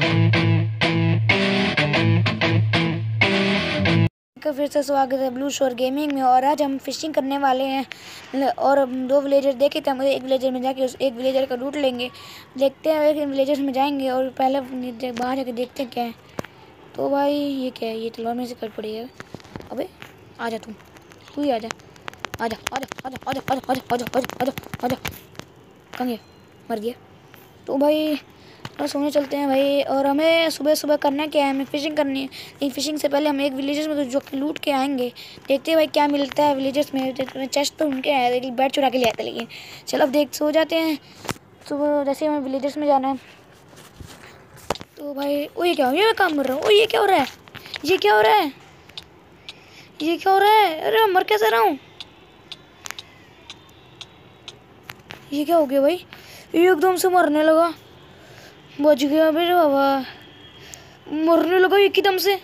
का फिर से स्वागत है ब्लू शोर गेमिंग में। और आज हम फिशिंग करने वाले हैं और हम दो विलेजर देखे थे। हम एक विलेजर में जाके उस एक विलेजर का लूट लेंगे। देखते हैं एक विलेजर्स में जाएंगे और पहले बाहर जाके देखते हैं क्या है। तो भाई ये क्या है, ये तलवार में से कट पड़ी है। अबे आजा तू ही आजा आजा आजा आजा आजा आजा आजा आजा आजा आजा आजा। कहाँ गया? मर गया। तो भाई और सोने चलते हैं भाई। और हमें सुबह सुबह करना क्या है, हमें फिशिंग करनी है। लेकिन फिशिंग से पहले हम एक विलेजर्स में जो लूट के आएंगे। देखते हैं भाई क्या मिलता है विलेजर्स में। चेस्ट तो उनके आया, लेकिन बैट चुरा के ले आते। लेकिन चलो अब देख सो जाते हैं। तो जैसे हमें विलेजर्स में जाना है तो भाई ओ ये क्या हो, ये काम कर रहा हूँ। ओ ये क्या हो रहा है, ये क्या हो रहा है, ये क्या हो रहा है? अरे मर कैसे रहा हूँ? ये क्या हो गया भाई? ये एकदम से मरने लगा। बच गया मेरे बाबा, मरने लगा एकदम से,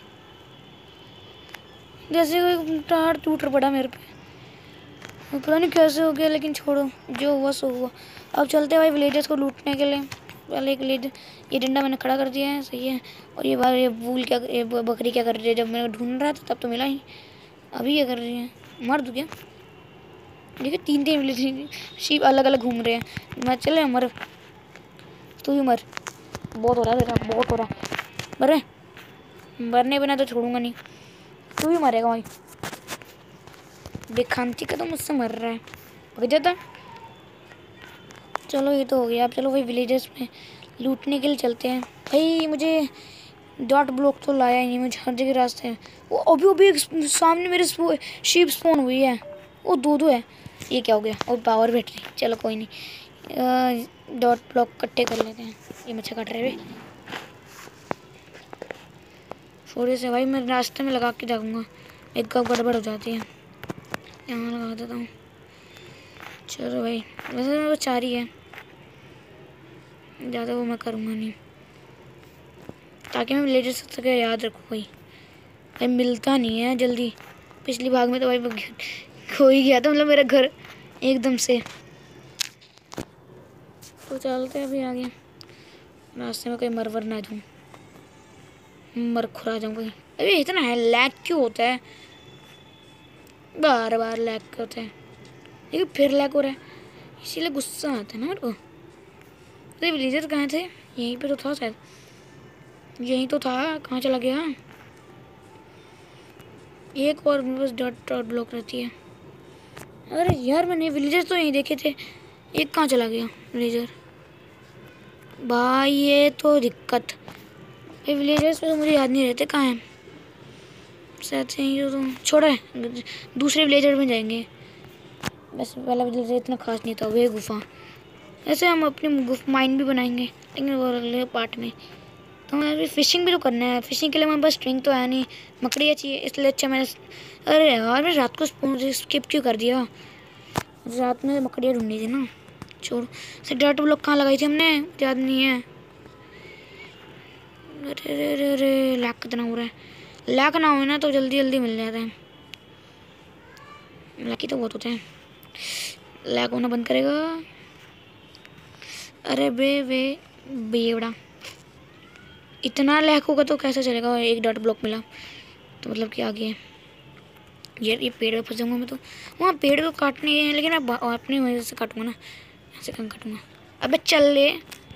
जैसे कोई टार टूट पड़ा मेरे पे। पता नहीं कैसे हो गया, लेकिन छोड़ो, जो हुआ सो हुआ। अब चलते हैं भाई विलेजर्स को लूटने के लिए। पहले एक विलेजर, ये डंडा मैंने खड़ा कर दिया है, सही है। और ये बार ये वूल क्या, ये बकरी क्या कर रही है? जब मैं ढूंढ रहा था तब तो मिला ही, अभी क्या कर रही है? मर दू क्या? देखिए तीन विलेजर शीप अलग अलग घूम रहे हैं। मैं चले मर, तू ही मर। बहुत हो रहा है बेटा, बहुत हो रहा है। मरे, मरने बिना तो छोड़ूंगा नहीं। तू भी मरेगा भाई, बेखामती का तो मुझसे मर रहा है। भाग जाता। चलो ये तो हो गया। अब चलो भाई विलेजेस में लूटने के लिए चलते हैं। भाई मुझे डॉट ब्लॉक तो लाया ही नहीं, मुझे हर जगह रास्ते हैं। वो अभी सामने मेरे शीप स्पॉन हुई है। वो दो है। ये क्या हो गया? और पावर बैटरी, चलो कोई नहीं। डॉट ब्लॉक इकट्ठे कर लेते हैं। ये मच्छर काट रहे हैं थोड़े से भाई। मैं रास्ते में लगा के जाऊँगा, एक कप गड़बड़ हो जाती है। यहाँ लगा देता हूँ। चलो भाई, वैसे वो 4 ही है, ज़्यादा वो मैं करूँगा नहीं, ताकि मैं विलेजर से याद रखूँ। भाई मिलता नहीं है जल्दी। पिछली भाग में तो भाई खो ही गया था, मतलब मेरा घर एकदम से। तो चलते हैं अभी आगे, रास्ते में कोई मरवर ना दूँ, मर खुरा जाऊँ कहीं। अरे इतना है लैग क्यों होता है? बार बार लैग क्यों होता है? लेकिन फिर लैग हो रहा है, इसीलिए गुस्सा आता है ना मेरे को। अरे विलेजर कहाँ थे? यहीं पे तो था शायद, यहीं तो था। कहाँ चला गया? एक और बस डॉट ब्लॉक रहती है। अरे यार मैंने विलेजर तो यहीं देखे थे, एक कहाँ चला गया विलेजर? भाई ये तो दिक्कत। ये विलेजर्स तो मुझे याद नहीं रहते कहाँ हैं। शायद से ही तो छोड़ा है, दूसरे विलेजर में जाएंगे। बस वाला विलेजर इतना खास नहीं था, वह गुफा। ऐसे हम अपनी गुफा माइंड भी बनाएंगे, लेकिन वो अगले पार्ट में। तो हमें फिशिंग भी तो करना है। फिशिंग के लिए हमारे पास स्ट्रिंग तो है नहीं, मकड़ियाँ चाहिए, इसलिए अच्छा मैंने, अरे यार मैं रात को स्किप क्यों कर दिया? रात में मकड़ियाँ ढूंढनी थी ना। छोड़ से, डॉट ब्लॉक कहाँ लगाई थी हमने, याद नहीं है। अरे अरे अरे अरे लैग कितना हो रहा है। लैग ना हो ना तो जल्दी जल्दी मिल जाता है। लैग तो बहुत होते हैं, लैग होना बंद करेगा। अरे बेवड़ा, इतना लैग होगा तो कैसे चलेगा? एक डॉट ब्लॉक मिला तो मतलब कि आगे है। ये पेड़ पे फंस जाऊँगा मैं तो। वहाँ पेड़ तो काटने हैं, लेकिन मैं अपनी वजह से काटूंगा ना, ऐसे कहाँ काटूंगा? अबे चल ले,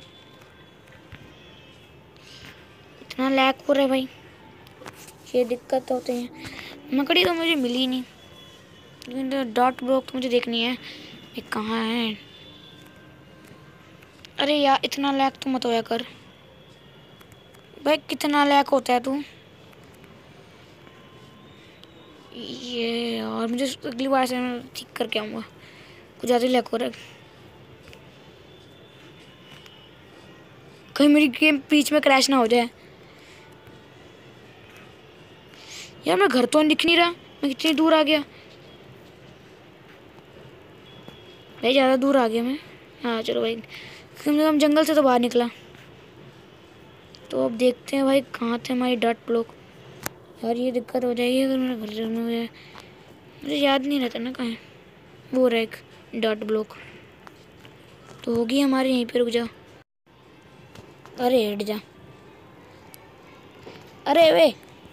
इतना लैग हो रहा है भाई, ये दिक्कत होते हैं। मकड़ी तो मुझे मिली नहीं, लेकिन तो डॉट ब्लॉक तो मुझे देखनी है, ये कहाँ है? अरे यार इतना लैग तो मत होया कर भाई, कितना लैग होता है तू? ये और मुझे अगली बार से मैं ठीक करके आऊँगा, कुछ ज़्यादा ही लैग हो रहा है। कहीं मेरी गेम बीच में क्रैश ना हो जाए। यार मैं घर तो दिख नहीं रहा, मैं कितनी दूर आ गया भाई? ज़्यादा दूर आ गया मैं। हाँ चलो भाई, कम से कम जंगल से तो बाहर निकला। तो अब देखते हैं भाई कहाँ थे हमारी डॉट ब्लॉक। यार ये दिक्कत हो जाएगी अगर मेरा घर में हो जाए, मुझे याद नहीं रहता ना कहाँ है वो रहा एक डॉट ब्लॉक। तो होगी हमारे यहीं पे, रुक जा। अरे हट जा, अरे वे,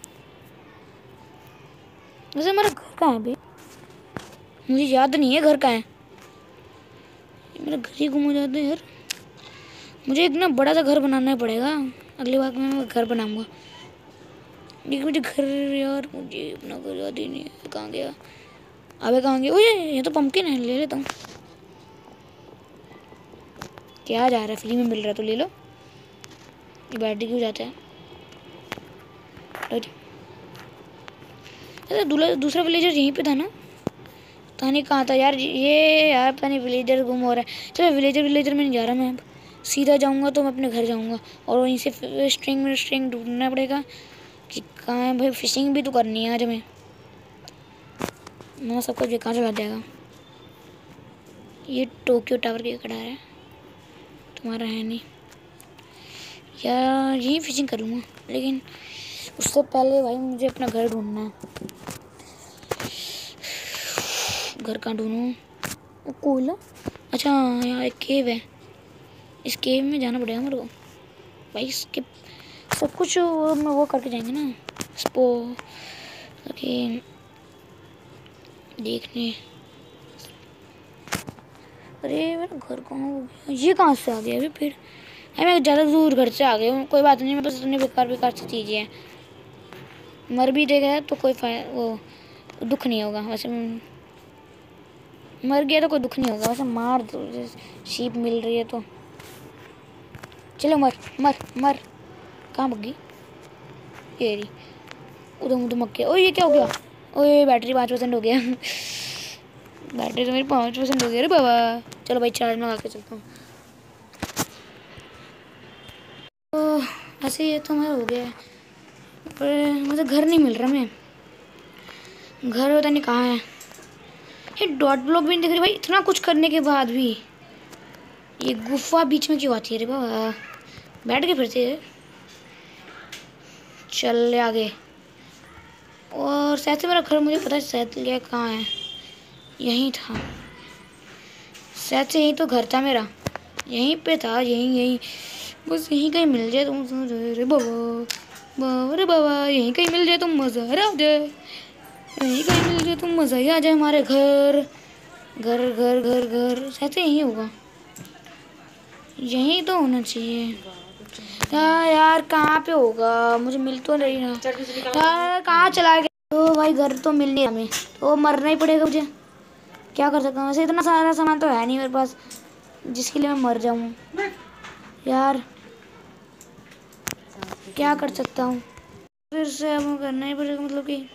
वैसे हमारा घर कहाँ है अभी? मुझे याद नहीं है घर कहाँ है। मेरा घर ही गुम हो जाता है यार। मुझे एक ना बड़ा सा घर बनाना पड़ेगा। अगली बार मैं घर बनाऊंगा। लेकिन मुझे घर, यार मुझे अपना घर याद ही नहीं है। कहाँ गया? अबे कहाँ गया? ओए ये तो पंपकिन है, ले लेता हूँ। क्या जा रहा है? फ्री में मिल रहा है तो ले लो। ये बैटरी क्यों जाता है? अरे दूसरा विलेजर यहीं पे था ना? पता नहीं कहाँ था यार ये। यार पता नहीं, विलेजर गुम हो रहा है। चलो विलेजर में नहीं जा रहा मैं। अब सीधा जाऊंगा तो मैं अपने घर जाऊंगा और वहीं से स्ट्रिंग ढूंढना पड़ेगा कि कहाँ है भाई। फिशिंग भी तो करनी है आज हमें, ना सब कुछ बेकार चला जाएगा। ये टोक्यो टावर के खड़ा है, तुम्हारा है नहीं यार। यहीं फिशिंग करूँगा, लेकिन उससे पहले भाई मुझे अपना घर ढूंढना है। घर कहाँ ढूंढूं? कोयला, अच्छा यहाँ एक केव है। इस केव में जाना पड़ेगा मेरे को भाई। इसके सब कुछ वो करके जाएंगे ना स्पो ओके देखने। अरे मेरा घर कहाँ हो गया? ये कहाँ से आ गया अभी फिर? अरे मैं ज़्यादा दूर घर से आ गया हूँ। कोई बात नहीं, मेरे पास इतनी बेकार सी चीज़ें हैं। मर भी देगा तो कोई वो दुख नहीं होगा। वैसे मर गया तो कोई दुख नहीं होगा। वैसे मार दो, शीप मिल रही है तो चलो मर मर मर। कहाँ भग गई ये रही? उधम मक्के। ओ ये क्या हो गया? ओए बैटरी 5% हो गया। बैटरी तो मेरी 5% हो गया रे बाबा। चलो भाई चार्ज में लगा के चलता हूँ। तो ऐसे ये तो मेरा हो गया है, पर मुझे घर नहीं मिल रहा। मैं घर पता नहीं कहाँ है। ये डॉट ब्लॉक भी नहीं दिख रही भाई। इतना कुछ करने के बाद भी ये गुफा बीच में क्यों आती है रे बाबा? बैठ के फिर से चल आगे। और शायद से मेरा घर, मुझे पता है शायद लिया कहाँ है। यहीं था शायद से, यहीं तो घर था मेरा। यहीं पे था, यहीं बस यहीं कहीं मिल जाए तुम रे बाबा रे बाबा। यहीं कहीं मिल जाए तुम मज़ा आ जाए। यहीं कहीं मिल जाए तुम मज़ा ही आ जाए। हमारे घर घर घर घर घर शायद से यहीं होगा। यहीं तो होना चाहिए यार। कहाँ पे होगा? मुझे मिल तो नहीं रहा यार। कहाँ चला गया? तो भाई घर तो मिल नहीं रहा हमें, तो मरना ही पड़ेगा मुझे। क्या कर सकता हूँ? वैसे इतना सारा सामान तो है नहीं मेरे पास जिसके लिए मैं मर जाऊँ यार। क्या कर सकता हूँ? फिर से अब करना ही पड़ेगा, मतलब कि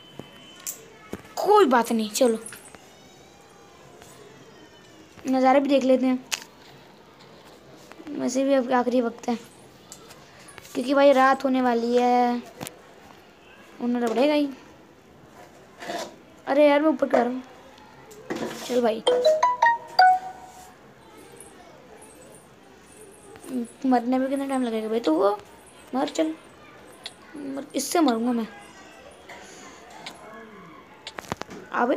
कोई बात नहीं। चलो नज़ारे भी देख लेते हैं। वैसे भी अब आखिरी वक्त है, क्योंकि भाई रात होने वाली है। उन्हें तो पड़ेगा ही। अरे यार मैं ऊपर कर रहा हूँ। चल भाई मरने में कितना टाइम लगेगा भाई? तो वो मर चल। इससे मरूंगा मैं। आबे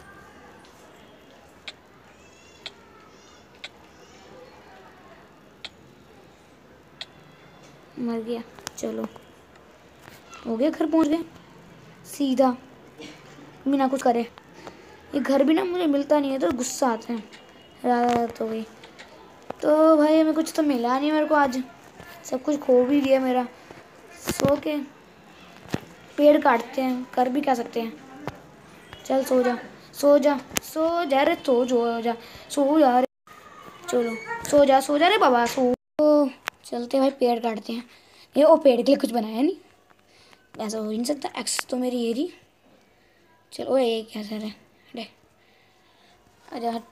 मर गया। चलो हो गया, घर पहुंच गए सीधा बिना कुछ करे। ये घर भी ना मुझे मिलता नहीं है तो गुस्सा आता है। रात हो गई तो भाई हमें कुछ तो मिला नहीं मेरे को आज। सब कुछ खो भी गया मेरा। सो के पेड़ काटते हैं, कर भी क्या सकते हैं। चल सो जा सो जा सो जा रे, सो जा रे। चलो सो जा रे बाबा सो। तो चलते भाई पेड़ काटते हैं। ये वो पेड़ के लिए कुछ बनाया नहीं, ऐसा हो ही नहीं सकता। एक्स तो मेरी ये रही। चलो ये क्या सर है डे आजा हट।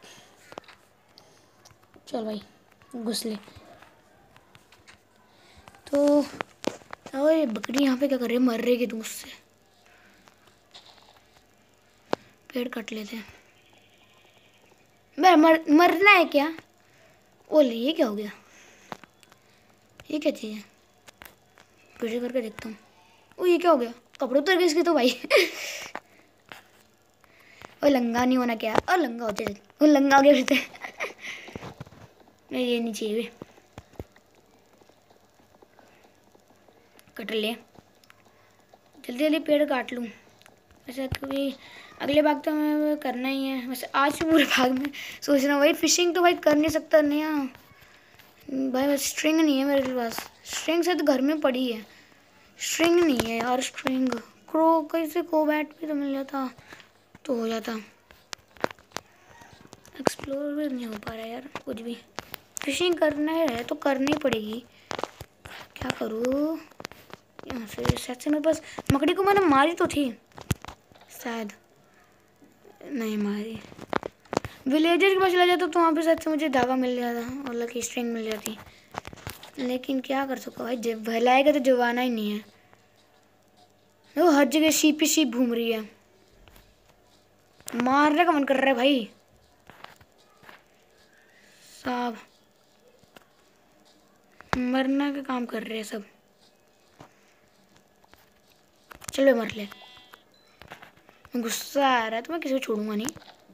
चल भाई घुस ले। तो ओए बकरी यहाँ पे क्या कर रही है? मर रही है तुम उससे। पेड़ काट लेते हैं। मरना है क्या? ओले ये क्या हो गया? ये क्या चीज़ है? पेड़ करके देखता हूँ। ओ ये क्या हो गया? कपड़े उतर गए इसके तो भाई। ओ लंगा नहीं होना क्या? और लंगा होते वो लंगा हो गया फिर से। नहीं ये नहीं चाहिए। कट ले जल्दी जल्दी पेड़ काट लूँ वैसे, क्योंकि अगले भाग तो हमें करना ही है। वैसे आज भी पूरे भाग में सोच रहा हूँ भाई, फिशिंग तो भाई कर नहीं सकता नहीं भाई, बस स्ट्रिंग नहीं है मेरे पास। स्ट्रिंग से तो घर में पड़ी है, स्ट्रिंग नहीं है यार। स्ट्रिंग क्रो कैसे बैट भी तो मिल जाता तो हो जाता। एक्सप्लोर भी नहीं हो पा रहा यार कुछ भी। फिशिंग करना है तो करनी पड़ेगी, क्या करूँ। यहाँ से शायद से मेरे पास मकड़ी को मैंने मारी तो थी शायद, नहीं मारी। विलेजर के पास चला जाता तो वहाँ पे शायद से मुझे धागा मिल जाता और लकी स्ट्रिंग मिल जाती, लेकिन क्या कर सकता भाई, जब भलाएगा तो जवाना ही नहीं है। वो हर जगह शीप ही शीप घूम रही है, मारने का मन कर रहा है भाई साहब, मरने का काम कर रहे हैं सब। चलो मर ले, गुस्सा आ रहा है तो मैं किसी को छोड़ूंगा नहीं।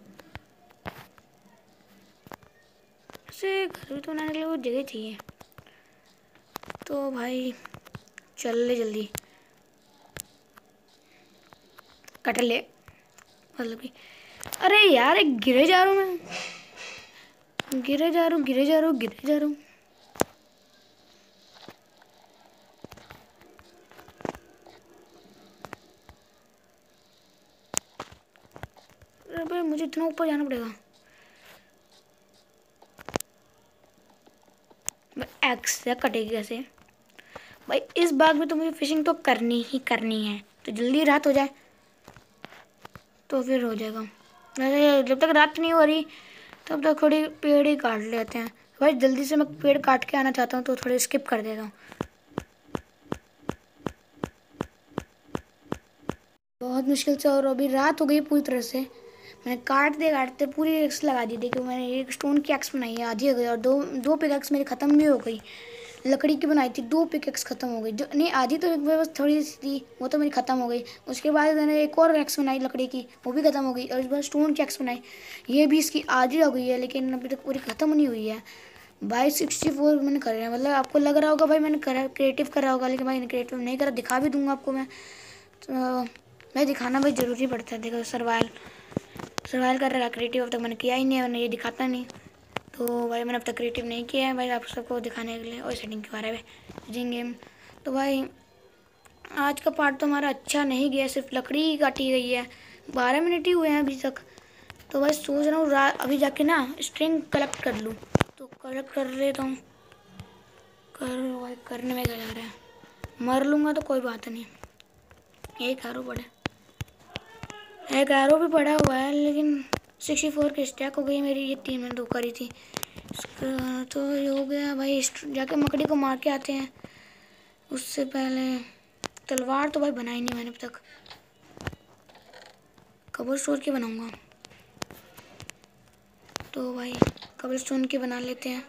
ऐसे घर भी तो बनाने के लिए वो जगह चाहिए, तो भाई चल ले जल्दी कट ले, मतलब कि अरे यार एक गिरे जा रहा हूँ मैं, गिरे जा रहा हूँ गिरे जा रहा हूँ गिरे जा रहा हूँ। अरे मुझे इतना ऊपर जाना पड़ेगा। एक्स से कटेगी कैसे भाई, इस बाग में तो मुझे फिशिंग तो करनी ही करनी है, तो जल्दी रात हो जाए तो फिर हो जाएगा। वैसे जब तक रात नहीं हो रही तब तक थोड़ी पेड़ ही काट लेते हैं भाई। जल्दी से मैं पेड़ काट के आना चाहता हूँ तो थोड़ी स्किप कर देता हूँ। बहुत मुश्किल से, और अभी रात हो गई पूरी तरह से। मैंने काटते पूरी एक्स लगा दी थी, क्योंकि मैंने एक स्टोन की एक्स बनाई है, आधी हो गई, और दो पिकैक्स मेरी ख़त्म भी हो गई। लकड़ी की बनाई थी, 2 पिकैक्स ख़त्म हो गई, जो नहीं आधी तो बस थोड़ी सी थी, वो तो मेरी ख़त्म हो गई। उसके बाद मैंने एक और एक्स बनाई लकड़ी की, वो भी ख़त्म हो गई, और इस बार स्टोन की एक्स बनाई, ये भी इसकी आधी हो गई है, लेकिन अभी तक पूरी ख़त्म नहीं हुई है भाई। 64 मैंने कर रहा है, मतलब आपको लग रहा होगा भाई मैंने करा क्रिएटिव करा होगा, लेकिन भाई क्रिएटिव नहीं करा, दिखा भी दूंगा आपको मैं। तो मैं दिखाना भाई ज़रूरी पड़ता है। देखो सर्वाइवल कर रहा है, क्रिएटिव अब तक मैंने किया ही नहीं है, मैंने ये दिखाता नहीं, तो भाई मैंने अब तक क्रिएटिव नहीं किया है भाई आप सबको दिखाने के लिए, और सेटिंग के बारे में जिंग गेम। तो भाई आज का पार्ट तो हमारा अच्छा नहीं गया, सिर्फ लकड़ी ही काटी गई है, 12 मिनट ही हुए हैं अभी तक। तो भाई सोच रहा हूँ अभी जाके ना स्ट्रिंग कलेक्ट कर लूँ, तो कलेक्ट कर लेता हूँ। भाई करने में क्या जा रहा है, मर लूँगा तो कोई बात नहीं। एक एरो भी पड़ा हुआ है, लेकिन 64 की स्टैक हो गई मेरी, ये 3 मैंने 2 करी थी। इसका तो ये हो गया भाई, जाके मकड़ी को मार के आते हैं। उससे पहले तलवार तो भाई बनाई नहीं मैंने अब तक, कबर स्टोन की बनाऊंगा, तो भाई कबर स्टोन की बना लेते हैं।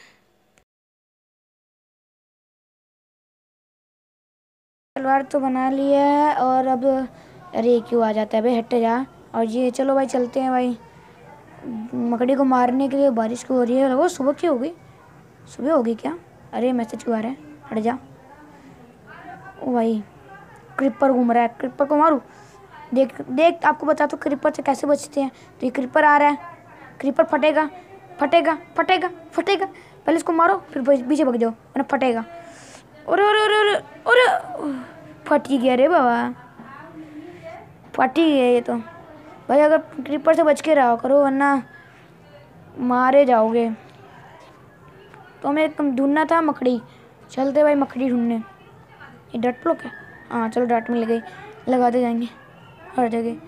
तलवार तो बना लिया है, और अब अरे क्यों आ जाता है भाई, हट जा। और ये चलो भाई चलते हैं भाई मकड़ी को मारने के लिए। बारिश को हो रही है, वो सुबह की हो गई, सुबह होगी क्या। अरे मैसेज क्यों आ रहा है, हट जा। ओ भाई क्रिपर घूम रहा है, क्रिपर को मारूं। देख आपको बता तो क्रिपर से कैसे बचते हैं। तो ये क्रिपर आ रहा है, क्रिपर फटेगा फटेगा फटेगा फटेगा, पहले इसको मारो फिर पीछे भाग जाओ वरना फटेगा। अरे अरे अरे अरे अरे फट ही गया रे बाबा, फट ही गया ये तो भाई। अगर क्रिपर से बच के रहा करो वरना मारे जाओगे। तो हमें ढूंढना था मकड़ी, चलते भाई मकड़ी ढूंढने। ये डट ब्लॉक है, हाँ चलो डट में लगे लगाते जाएंगे हर जगह,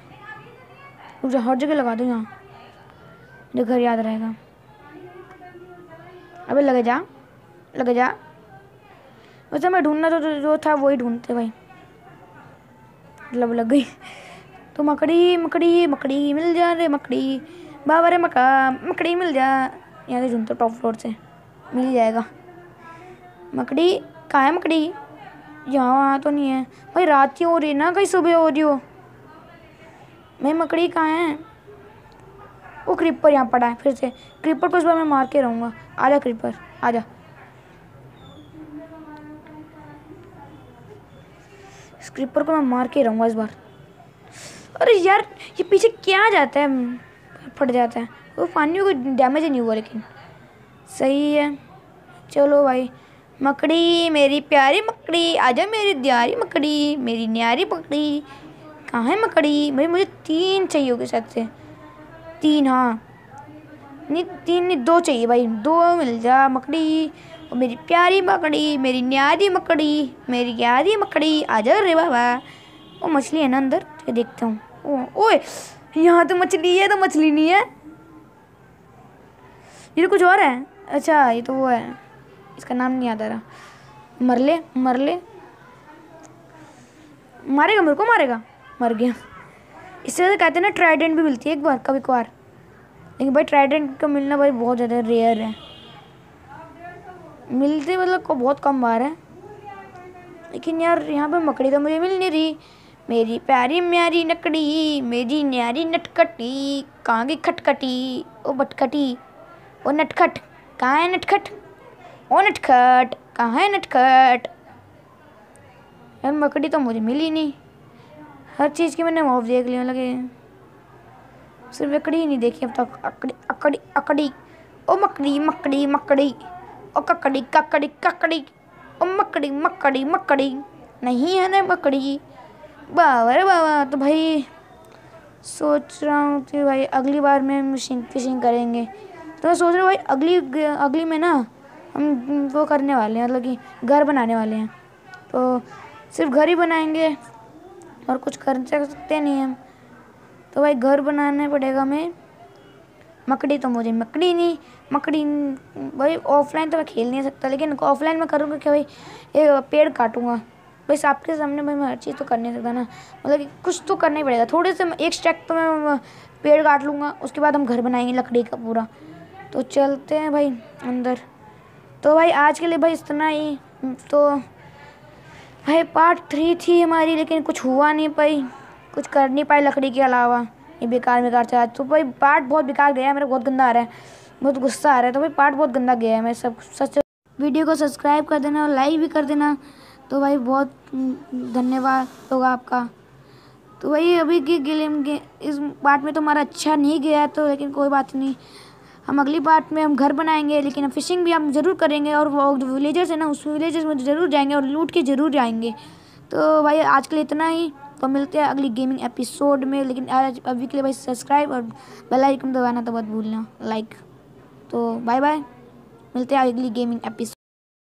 हर जगह लगा दो यहाँ, जो घर याद रहेगा। अबे लगे जा वैसे मैं ढूंढना तो जो था वही ढूंढते भाई, लग गई। तो मकड़ी मिल जा रे मकड़ी, बाबा रे मकड़ी मिल जा। यहाँ से ढूंढते टॉप फ्लोर से मिल जाएगा। मकड़ी कहाँ है मकड़ी, यहाँ वहाँ तो नहीं है भाई, रात ही हो रही है ना, कहीं सुबह हो रही हो। भाई मकड़ी कहाँ है, वो क्रीपर यहाँ पड़ा है फिर से। क्रीपर को इस बार मैं मार के रहूँगा। आजा क्रीपर आजा, इस क्रीपर को मैं मार के रहूँगा इस बार। अरे यार ये पीछे क्या जाता है, फट जाता है। वो पानी को डैमेज ही नहीं हुआ लेकिन सही है। चलो भाई मकड़ी, मेरी प्यारी मकड़ी, आजा मेरी प्यारी मकड़ी, मेरी न्यारी मकड़ी। कहाँ है मकड़ी? भाई मुझे 3 चाहिए होगी शायद से, 3 हाँ, नहीं 3 नहीं 2 चाहिए भाई, 2 मिल जा मकड़ी। और मेरी प्यारी मकड़ी, मेरी न्यारी मकड़ी, मेरी प्यारी मकड़ी, आजा रे बाबा। वो मछली है ना अंदर, ये देखता हूँ। ओए यहाँ तो मछली है, तो मछली नहीं है, ये तो कुछ और है। अच्छा ये तो वो है, इसका नाम नहीं याद आ रहा। मर ले मर ले, मारेगा मेरे को, मारेगा, मर गया। इससे ज़्यादा कहते हैं ना ट्राइडेंट भी मिलती है एक बार कभी कभार, लेकिन भाई ट्राइडेंट का मिलना भाई बहुत ज़्यादा रेयर है, मिलते मतलब को बहुत कम बार है। लेकिन यार यहाँ पे मकड़ी तो मुझे मिल नहीं रही। मेरी प्यारी म्यारी नकड़ी, मेरी न्यारी नटखटी, कहाँ की खटखटी, ओ बटखटी, ओ नटखट, कहाँ है नटखट, ओ नटखट, कहाँ है नटखट। यार मकड़ी तो मुझे मिली नहीं, हर चीज़ की मैंने मुँह देख लिया, लगे सिर्फ मकड़ी ही नहीं देखी अब तक। अकड़ी अकड़ी अकड़ी, ओ मकड़ी मकड़ी मकड़ी, ओ ककड़ी ककड़ी ककड़ी, ओ मकड़ी मकड़ी मकड़ी, नहीं है ना मकड़ी। बाबा रे बाबा। तो भाई सोच रहा हूँ कि भाई अगली बार में फिशिंग करेंगे, तो मैं सोच रहा हूँ भाई अगली में ना हम वो करने वाले हैं, मतलब कि घर बनाने वाले हैं। तो सिर्फ घर ही बनाएंगे और कुछ कर सकते नहीं हम, तो भाई घर बनाना पड़ेगा हमें। मकड़ी तो मुझे मकड़ी नहीं, मकड़ी भाई ऑफलाइन तो मैं खेल नहीं सकता, लेकिन ऑफलाइन में करूँगा क्या भाई, एक पेड़ काटूँगा भाई आपके सामने। भाई मैं हर चीज़ तो कर नहीं सकता ना, मतलब कि कुछ तो करना ही पड़ेगा। थोड़े से एक स्टैक तो मैं पेड़ काट लूँगा, उसके बाद हम घर बनाएंगे लकड़ी का पूरा। तो चलते हैं भाई अंदर। तो भाई आज के लिए भाई इतना ही। तो भाई पार्ट 3 थी हमारी, लेकिन कुछ हुआ नहीं पाई, कुछ कर नहीं पाए लकड़ी के अलावा, ये बेकार चला। तो भाई पार्ट बहुत बेकार गया है, मेरा बहुत गंदा आ रहा है, बहुत गुस्सा आ रहा है। तो भाई पार्ट बहुत गंदा गया है, मैं सब सच। वीडियो को सब्सक्राइब कर देना और लाइक भी कर देना, तो भाई बहुत धन्यवाद होगा आपका। तो भाई अभी की गेम इस पार्ट में तो हमारा अच्छा नहीं गया है, तो लेकिन कोई बात नहीं, हम अगली पार्ट में हम घर बनाएंगे, लेकिन हम फिशिंग भी हम ज़रूर करेंगे, और वो जो विलेजर्स है ना उस विलेजर्स में ज़रूर जाएंगे और लूट के ज़रूर जाएंगे। तो भाई आज के लिए इतना ही, तो मिलते हैं अगली गेमिंग एपिसोड में। लेकिन आज अभी के लिए भाई सब्सक्राइब और बेल आइकन दबाना तो मत भूलना, लाइक। तो बाय बाय, मिलते हैं अगली गेमिंग एपिसोड।